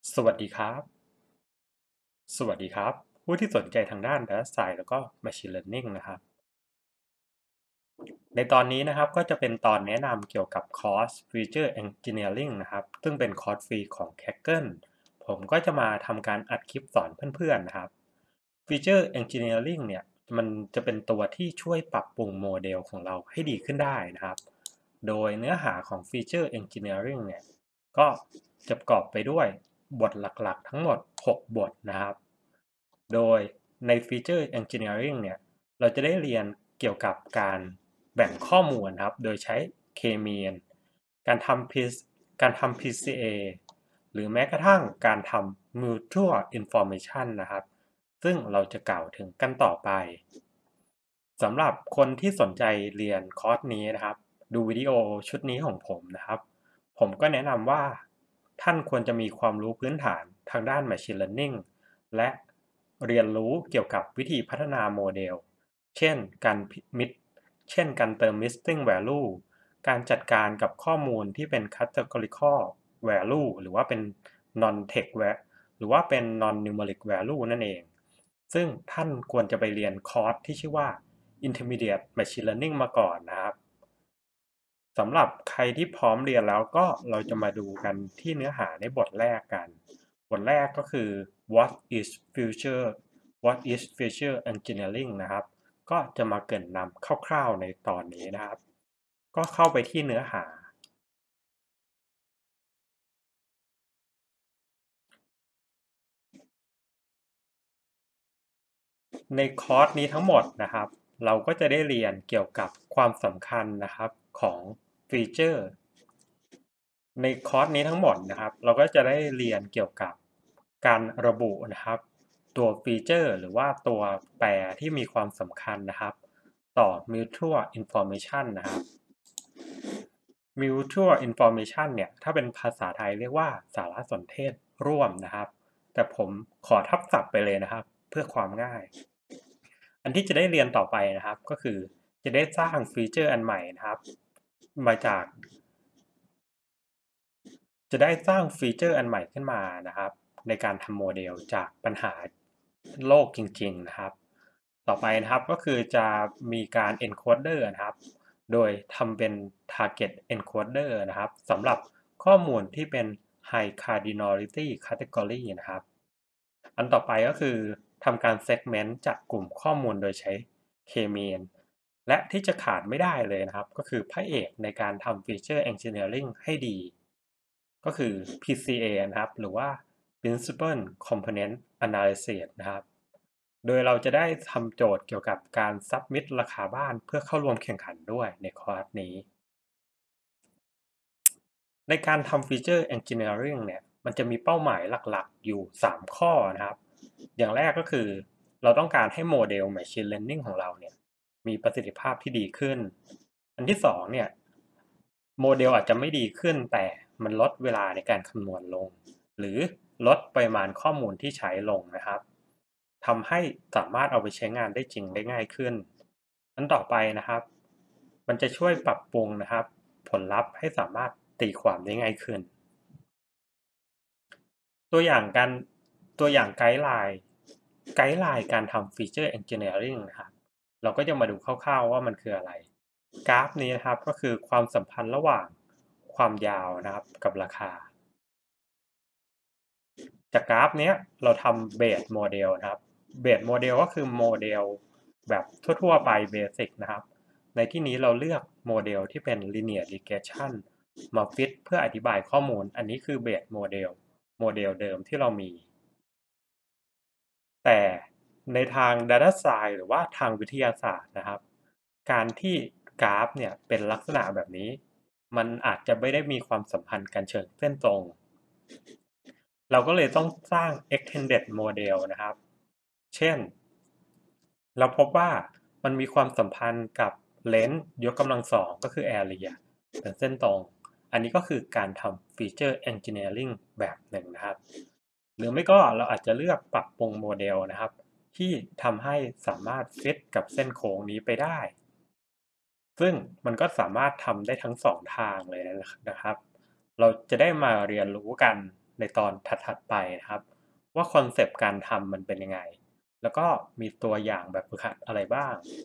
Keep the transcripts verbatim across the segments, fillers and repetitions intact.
สวัสดีครับ สวัสดีครับ ผู้ที่สนใจทางด้าน Data Science แล้วก็ Machine Learning นะครับ ในตอนนี้นะครับก็จะเป็นตอนแนะนำเกี่ยวกับคอร์ส Feature Engineering นะครับ ซึ่งเป็นคอร์สฟรีของ Kaggle ผมก็จะมาทำการอัดคลิปสอนเพื่อนๆนะครับ Feature Engineering เนี่ยมันจะเป็นตัวที่ช่วยปรับปรุงโมเดลของเราให้ดีขึ้นได้นะครับ โดยเนื้อหาของ Feature Engineering เนี่ยก็จะประกอบไปด้วยบทหลักๆทั้งหมดหกบทนะครับ โดยใน Feature Engineering เนี่ยเราจะได้เรียนเกี่ยวกับการแบ่งข้อมูลครับโดยใช้ K-mean การทำ พี การทำ พี ซี เอ หรือแม้กระทั่งการทำ Mutual Information นะครับซึ่งเราจะกล่าวถึงกันต่อไปสำหรับคนที่สนใจเรียนคอร์สนี้นะครับดูวิดีโอชุดนี้ของผมนะครับผมก็แนะนำว่าท่านควรจะมีความรู้พื้นฐานทางด้าน Machine Learning และเรียนรู้เกี่ยวกับวิธีพัฒนาโมเดลเช่นการมิดเช่นการเติม missing value การจัดการกับข้อมูลที่เป็น categorical value หรือว่าเป็น non text value หรือว่าเป็น non numeric value นั่นเองซึ่งท่านควรจะไปเรียนคอร์สที่ชื่อว่า Intermediate Machine Learning มาก่อนนะครับสำหรับใครที่พร้อมเรียนแล้วก็เราจะมาดูกันที่เนื้อหาในบทแรกกันบทแรกก็คือ What is Future What is Future Engineering นะครับก็จะมาเกริ่นนำคร่าวๆในตอนนี้นะครับก็เข้าไปที่เนื้อหาในคอร์สนี้ทั้งหมดนะครับเราก็จะได้เรียนเกี่ยวกับความสำคัญนะครับของฟีเจอร์ในคอร์สนี้ทั้งหมดนะครับเราก็จะได้เรียนเกี่ยวกับการระบุนะครับตัวฟีเจอร์หรือว่าตัวแปรที่มีความสำคัญนะครับต่อ Mutual Information นะครับ Mutual Information เนี่ยถ้าเป็นภาษาไทยเรียกว่าสารสนเทศร่วมนะครับแต่ผมขอทับศัพท์ไปเลยนะครับเพื่อความง่ายอันที่จะได้เรียนต่อไปนะครับก็คือจะได้สร้างฟีเจอร์อันใหม่นะครับมาจากจะได้สร้างฟีเจอร์อันใหม่ขึ้นมานะครับในการทำโมเดลจากปัญหาโลกจริงๆนะครับต่อไปนะครับก็คือจะมีการ encoder นะครับโดยทำเป็น target encoder นะครับสำหรับข้อมูลที่เป็น high cardinality category นะครับอันต่อไปก็คือทำการ segment จากกลุ่มข้อมูลโดยใช้ K-mean และที่จะขาดไม่ได้เลยนะครับก็คือพระเอกในการทำ Feature Engineering ให้ดีก็คือ พี ซี เอ นะครับหรือว่า Principal Component Analysis นะครับโดยเราจะได้ทำโจทย์เกี่ยวกับการ Submit ราคาบ้านเพื่อเข้าร่วมแข่งขันด้วยในคอร์สนี้ ในการทำ Feature Engineering เนี่ยมันจะมีเป้าหมายหลักๆอยู่สามข้อนะครับอย่างแรกก็คือเราต้องการให้โมเดล Machine Learning ของเราเนี่ยมีประสิทธิภาพที่ดีขึ้นอันที่สองเนี่ยโมเดลอาจจะไม่ดีขึ้นแต่มันลดเวลาในการคำนวณลงหรือลดปริมาณข้อมูลที่ใช้ลงนะครับทำให้สามารถเอาไปใช้งานได้จริงได้ง่ายขึ้นอันต่อไปนะครับมันจะช่วยปรับปรุงนะครับผลลัพธ์ให้สามารถตีความได้ง่ายขึ้น ตัวอย่างการตัวอย่างไกด์ไลน์ไกด์ไลน์การทำ Feature Engineering นะครับเราก็จะมาดูคร่าวๆว่ามันคืออะไรกราฟนี้นะครับก็คือความสัมพันธ์ระหว่างความยาวนะครับกับราคาจากกราฟนี้เราทำเบสโมเดลนะครับเบสโมเดลก็คือโมเดลแบบทั่วๆไปเบสิกนะครับในที่นี้เราเลือกโมเดลที่เป็น linear regression มาฟิตเพื่ออธิบายข้อมูลอันนี้คือเบสโมเดลโมเดลเดิมที่เรามี แต่ในทาง Data Science หรือว่าทางวิทยาศาสตร์นะครับการที่กราฟเนี่ยเป็นลักษณะแบบนี้มันอาจจะไม่ได้มีความสัมพันธ์กันเชิงเส้นตรงเราก็เลยต้องสร้าง extended model นะครับเช่นเราพบว่ามันมีความสัมพันธ์กับ length ยกกำลังสองก็คือ area เป็นเส้นตรงอันนี้ก็คือการทำ feature engineering แบบหนึ่งนะครับหรือไม่ก็เราอาจจะเลือกปรับปรุงโมเดลนะครับที่ทำให้สามารถฟิตกับเส้นโค้งนี้ไปได้ซึ่งมันก็สามารถทำได้ทั้งสองทางเลยนะครับเราจะได้มาเรียนรู้กันในตอนถัดๆไปนะครับว่าคอนเซปต์การทำมันเป็นยังไงแล้วก็มีตัวอย่างแบบฝึกหัดอะไรบ้าง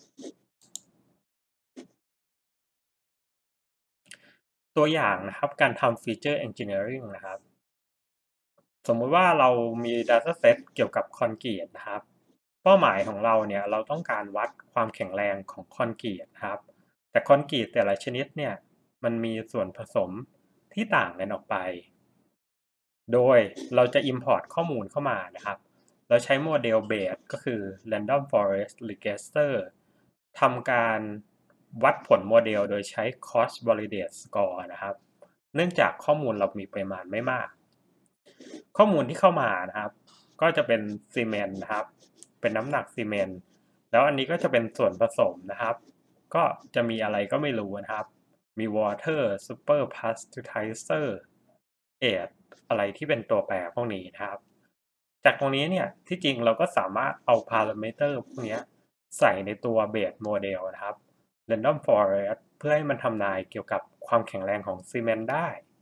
ตัวอย่างนะครับการทำ Feature Engineering นะครับสมมุติว่าเรามี Dataset เกี่ยวกับคอนกรีตนะครับเป้าหมายของเราเนี่ยเราต้องการวัดความแข็งแรงของคอนกรีตนะครับแต่คอนกรีตแต่ละชนิดเนี่ยมันมีส่วนผสมที่ต่างกันออกไปโดยเราจะ Import ข้อมูลเข้ามานะครับเราใช้โมเดล Bayes ก็คือ Random Forest Regresser ทำการวัดผลโมเดลโดยใช้ Cost Validate Score นะครับเนื่องจากข้อมูลเรามีปริมาณไม่มาก ข้อมูลที่เข้ามานะครับก็จะเป็นซีเมนต์นะครับเป็นน้ำหนักซีเมนต์แล้วอันนี้ก็จะเป็นส่วนผสมนะครับก็จะมีอะไรก็ไม่รู้นะครับมี water super pasteurizer age อะไรที่เป็นตัวแปรพวกนี้นะครับจากตรงนี้เนี่ยที่จริงเราก็สามารถเอาพารามิเตอร์พวกนี้ใส่ในตัวเบสโมเดลนะครับ random forest เพื่อให้มันทำนายเกี่ยวกับความแข็งแรงของซีเมนต์ได้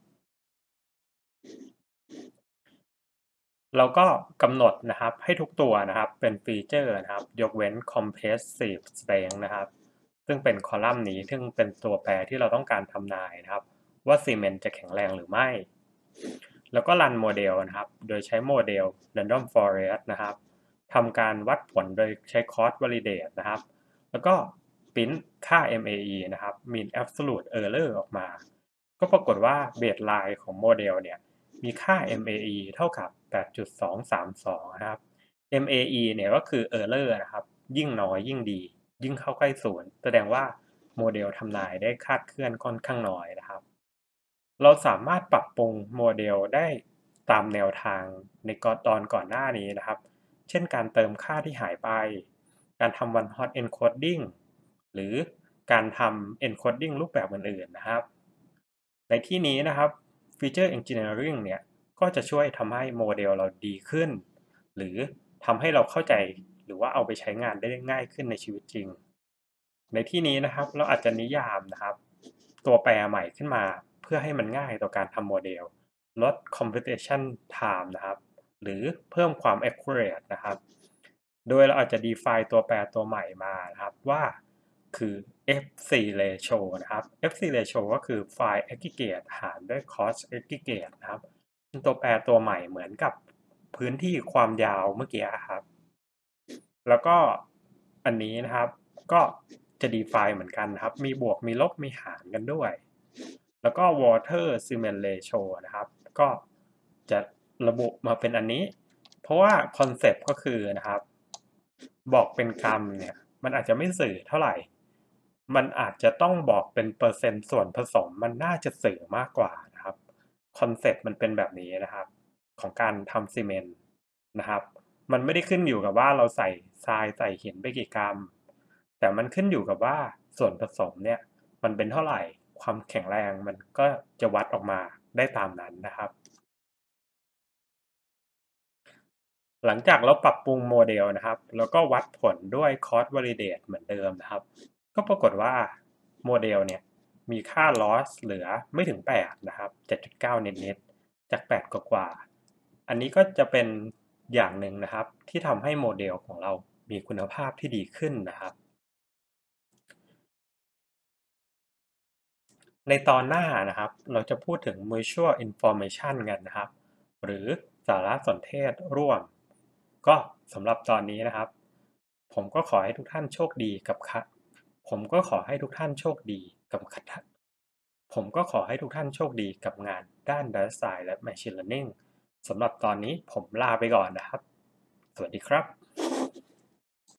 เราก็กำหนดนะครับให้ทุกตัวนะครับเป็นฟีเจอร์นะครับยกเว้น compressive strength นะครับซึ่งเป็นคอลัมน์นี้ซึ่งเป็นตัวแปรที่เราต้องการทำนายนะครับว่าซีเมนต์จะแข็งแรงหรือไม่ แล้วก็รันโมเดลนะครับโดยใช้โมเดล random forest นะครับทำการวัดผลโดยใช้ cost validate นะครับแล้วก็ปริ้นค่า เอ็ม เอ อี นะครับ mean absolute error ออกมา ก็ปรากฏว่าเบสไลน์ของโมเดลเนี่ยมีค่า เอ็ม เอ อี เท่ากับ แปดจุดสองสามสอง นะครับ เอ็ม เอ อี เนี่ยก็คือ Error นะครับยิ่งน้อยยิ่งดียิ่งเข้าใกล้ศูนย์แสดงว่าโมเดลทำนายได้คาดเคลื่อนค่อนข้างน้อยนะครับเราสามารถปรับปรุงโมเดลได้ตามแนวทางในตอนก่อนหน้านี้นะครับเช่นการเติมค่าที่หายไปการทำ one hot encoding หรือการทำ encoding รูปแบบอื่นๆนะครับ ในที่นี้นะครับ Feature Engineering เนี่ยก็จะช่วยทำให้โมเดลเราดีขึ้นหรือทำให้เราเข้าใจหรือว่าเอาไปใช้งานได้ง่ายขึ้นในชีวิตจริงในที่นี้นะครับเราอาจจะนิยามนะครับตัวแปรใหม่ขึ้นมาเพื่อให้มันง่ายต่อการทำโมเดลลด computation time นะครับหรือเพิ่มความ accurate นะครับโดยเราอาจจะ define ตัวแปรตัวใหม่มานะครับว่าคือ เอฟ โฟร์ ratio นะครับ เอฟ โฟร์ ratio ก็คือ file aggregate หารด้วย cost aggregate นะครับเป็นตัวแปรตัวใหม่เหมือนกับพื้นที่ความยาวเมื่อกี้ครับแล้วก็อันนี้นะครับก็จะ define เหมือนกันนะครับมีบวกมีลบมีหารกันด้วยแล้วก็ water cement ratio นะครับก็จะระบุมาเป็นอันนี้เพราะว่าคอนเซปต์ก็คือนะครับบอกเป็นกรัมเนี่ยมันอาจจะไม่สื่อเท่าไหร่มันอาจจะต้องบอกเป็นเปอร์เซ็นต์ส่วนผสมมันน่าจะสื่อมากกว่านะครับคอนเซปต์มันเป็นแบบนี้นะครับของการทำซีเมนต์นะครับมันไม่ได้ขึ้นอยู่กับว่าเราใส่ทรายใส่หินไปกี่กรัมแต่มันขึ้นอยู่กับว่าส่วนผสมเนี่ยมันเป็นเท่าไหร่ความแข็งแรงมันก็จะวัดออกมาได้ตามนั้นนะครับ หลังจากเราปรับปรุงโมเดลนะครับแล้วก็วัดผลด้วย Cost Validate เหมือนเดิมนะครับก็ปรากฏว่าโมเดลเนี่ยมีค่า loss เหลือไม่ถึงแปดนะครับ เจ็ดจุดเก้า เน็ตๆจากแปดกว่าๆอันนี้ก็จะเป็นอย่างหนึ่งนะครับที่ทำให้โมเดลของเรามีคุณภาพที่ดีขึ้นนะครับในตอนหน้านะครับเราจะพูดถึง Mutual Information กันนะครับหรือสารสนเทศร่วม ก็สำหรับตอนนี้นะครับผมก็ขอให้ทุกท่านโชคดีกับคะผมก็ขอให้ทุกท่านโชคดีกับคะผมก็ขอให้ทุกท่านโชคดีกับงานด้าน Data Science และ Machine Learning สำหรับตอนนี้ผมลาไปก่อนนะครับ สวัสดีครับ